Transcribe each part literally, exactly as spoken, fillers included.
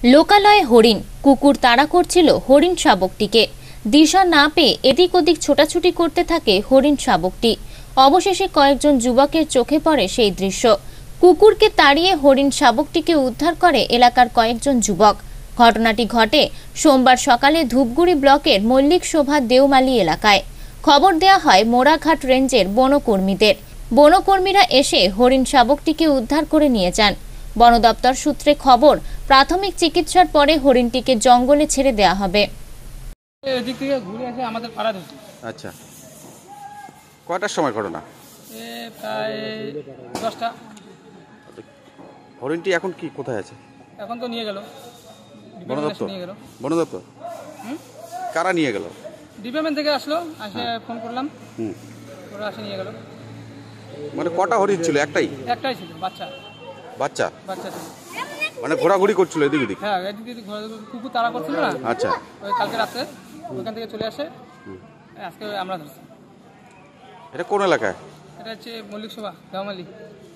লোকালয়ে হরিণ, কুকুর তাড়া করছিল হরিণ শাবকটিকে। দিশা না পেয়ে এদিক ওদিক ছোটাছুটি করতে থাকে হরিণ শাবকটি। অবশেষে কয়েকজন যুবকের চোখে পড়ে সেই দৃশ্য। কুকুরকে তাড়িয়ে হরিণ শাবকটিকে উদ্ধার করে এলাকার কয়েকজন যুবক। ঘটনাটি ঘটে সোমবার সকালে ধূপগুড়ি ব্লকের মল্লিক শোভা দেওমালী এলাকায়। খবর দেয়া হয় মোড়াঘাট রেঞ্জের বনকর্মীদের। বনকর্মীরা এসে হরিণ শাবকটিকে উদ্ধার করে নিয়ে যান। বন দপ্তর সূত্রে খবর, প্রাথমিক চিকিৎসার পরে হরিণটিকে জঙ্গলে ছেড়ে দেওয়া হবে। এদিক থেকে ঘুরে এসে আমাদের পাড়া ঢুকছে। আচ্ছা, কয়টার সময় ঘটনা? এ প্রায় দশটা। হরিণটি এখন কি কোথায় আছে? এখন তো নিয়ে গেল বন দপ্তর। নিয়ে গেল বন দপ্তর কারা নিয়ে গেল? ডিপার্টমেন্ট থেকে আসলো, আসে ফোন করলাম, হুম ওরা আসে নিয়ে গেল। মানে কটা হরিণ ছিল? একটাই? একটাই ছিল, বাচ্চা বাচ্চা বাচ্চা ছিল। মানে ঘোরাঘুরি করছিল এদিক ওদিক? হ্যাঁ, এদিক দিদি কুকুর তাড়া করছিল না। আচ্ছা, ওই কালকে রাতে ওইখান থেকে চলে আসে, আজকে আমরা ধরছি। এটা কোন এলাকায়? এটা হচ্ছে মল্লিক শোভা দেওমালী।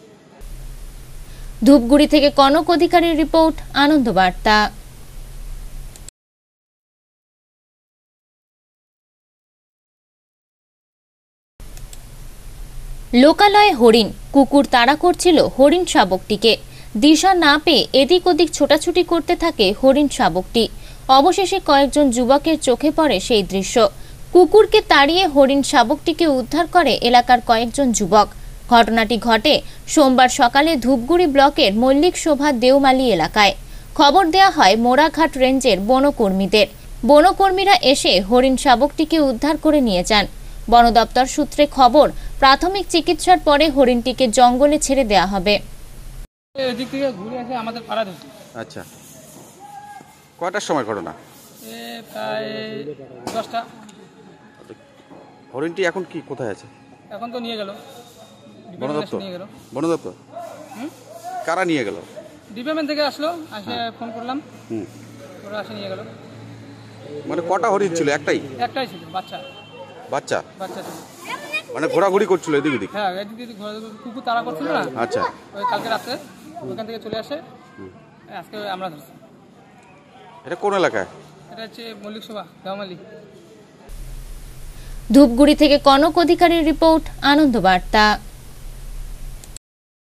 ধূপগুড়ি থেকে কনক অধিকারীর রিপোর্ট, আনন্দ বার্তা। লোকালয়ে হরিণ, কুকুর তাড়া করছিল হরিণ শাবকটিকে। দিশা না পেয়ে এদিক ওদিক ছোটাছুটি করতে থাকে হরিণ শাবকটি। অবশেষে কয়েকজন যুবকের চোখে পড়ে সেই দৃশ্য। কুকুরকে তাড়িয়ে হরিণ শাবকটিকে উদ্ধার করে এলাকার কয়েকজন যুবক। ঘটনাটি ঘটে সোমবার সকালে ধূপগুড়ি ব্লকের মল্লিক শোভা দেওমালী এলাকায়। খবর দেয়া হয় মোড়াঘাট রেঞ্জের বনকর্মীদের। বনকর্মীরা এসে হরিণ শাবকটিকে উদ্ধার করে নিয়ে যান। বন দপ্তর সূত্রে খবর, প্রাথমিক চিকিৎসার পরে হরিণটিকে জঙ্গলে ছেড়ে দেওয়া হবে। এদিক থেকে ঘুরে এসে আমাদের পাড়া ঢুকছে। আচ্ছা, কয়টার সময় ঘটনা? এ প্রায় দশটা। হরিণটি এখন কি কোথায় আছে? এখন তো নিয়ে গেল বন দপ্তর। নিয়ে গেল বন দপ্তর কারা নিয়ে গেল? ডিপার্টমেন্ট থেকে আসলো, আসে ফোন করলাম, হুম ওরা আসে নিয়ে গেল। মানে কটা হরিণ ছিল? একটাই? একটাই ছিল, বাচ্চা বাচ্চা বাচ্চা ছিল। মানে ঘোরাঘুরি করছিল এদিক ওদিক? হ্যাঁ, এদিক দিদি কুকুর তাড়া করছিল না। আচ্ছা, ওই কালকে রাতে ওইখান থেকে চলে আসে, আজকে আমরা ধরছি। এটা কোন এলাকায়? এটা হচ্ছে মল্লিক শোভা দেওমালী। ধূপগুড়ি থেকে কনক অধিকারীর রিপোর্ট, আনন্দ বার্তা।